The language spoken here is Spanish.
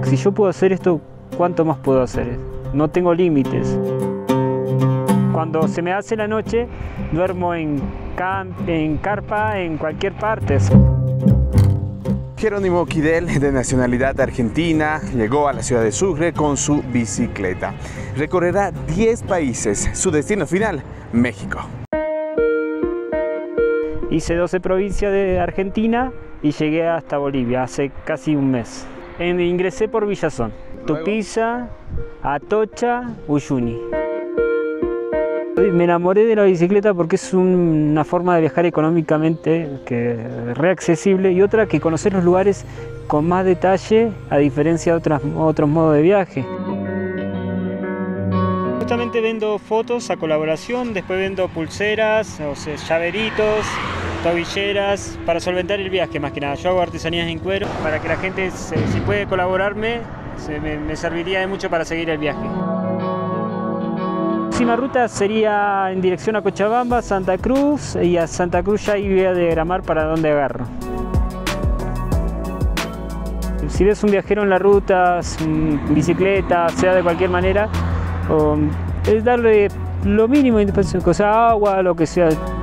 si yo puedo hacer esto, ¿cuánto más puedo hacer? No tengo límites. Cuando se me hace la noche, duermo en carpa, en cualquier parte. Jerónimo Kidel, de nacionalidad argentina, llegó a la ciudad de Sucre con su bicicleta. Recorrerá 10 países. Su destino final, México. Hice 12 provincias de Argentina y llegué hasta Bolivia hace casi un mes. Ingresé por Villazón, Tupiza, Atocha, Uyuni. Me enamoré de la bicicleta porque es una forma de viajar económicamente que es reaccesible y otra que conocer los lugares con más detalle a diferencia de otros modos de viaje. Justamente vendo fotos a colaboración, después vendo pulseras, o sea, llaveritos, tobilleras, para solventar el viaje más que nada. Yo hago artesanías en cuero, para que la gente, si puede colaborarme, me serviría de mucho para seguir el viaje. La próxima ruta sería en dirección a Cochabamba, Santa Cruz, y a Santa Cruz ya ahí voy a diagramar para dónde agarro. Si ves un viajero en la ruta, bicicleta, sea de cualquier manera, es darle lo mínimo, agua, lo que sea,